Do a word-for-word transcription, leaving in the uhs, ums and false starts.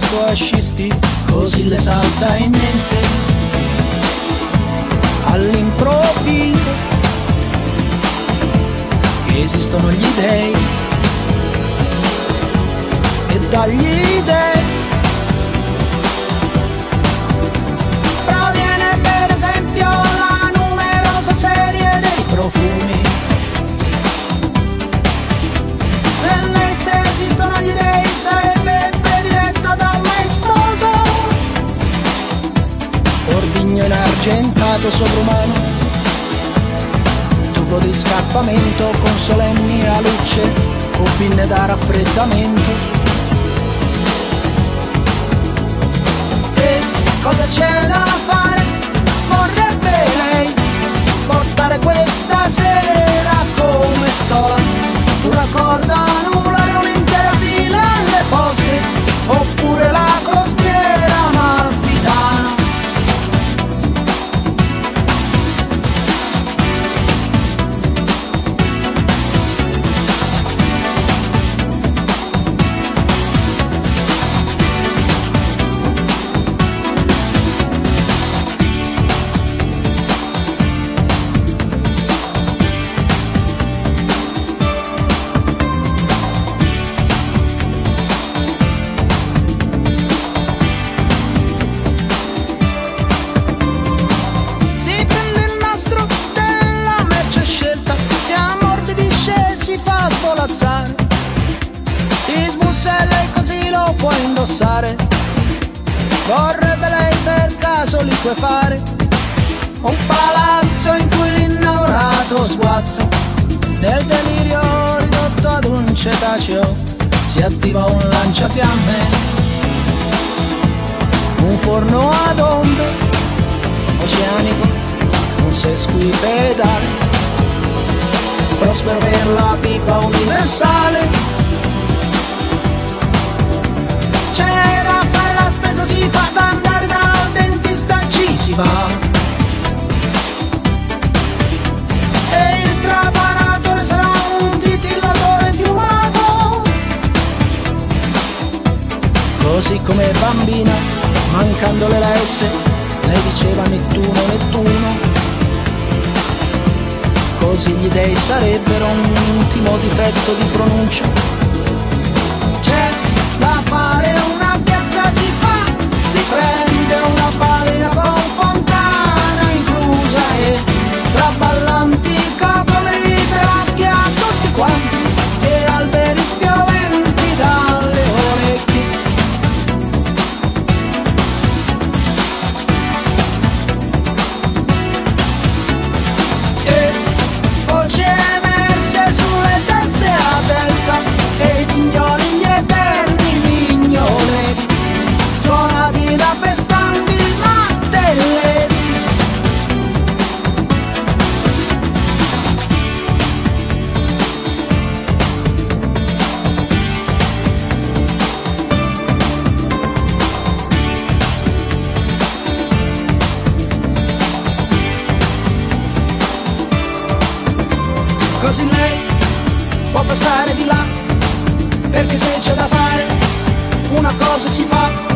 disco a scisti, così le salta in mente all'improvviso che esistono gli dei, e dagli dei proviene per esempio la numerosa serie dei profumi. E lei, se esistono gli dei, sarebbe prediletta dal maestoso ordigno inargentato sovrumano, tubo di scappamento con solenni alucce o pinne da raffreddamento. E cosa c'è da fare? Vorrebbe lei portare questa sera come sto un raccordo anulare, un'intera fila alle poste, oppure la costiera amalfitana. Si smussa e lei così lo può indossare. Vorrebbe lei per caso liquefare un palazzo in cui l'innamorato sguazza. Nel delirio ridotto ad un cetaceo si attiva un lanciafiamme, un forno ad onde oceanico, un sesquipedale prospero per la pipa universale. C'è da fare la spesa, si fa, da andare dal dentista ci si va, e il trapanatore sarà un titillatore piumato. Così come bambina, mancandole la S, lei diceva Nettuno, Nettuno. Così gli dei sarebbero un intimo difetto di pronuncia. C'è da fare una piazza, si fa, si prende una pallina con fontana inclusa e traballanti capelli per occhi a tutti quanti e alberi spioventi dalle orecchie. E voci emerse sulle teste a delta e i mignoli, gli eterni mignoleti, suonati da pestanti mantelletti. Così lei può passare di là, perché se c'è da fare una cosa si fa.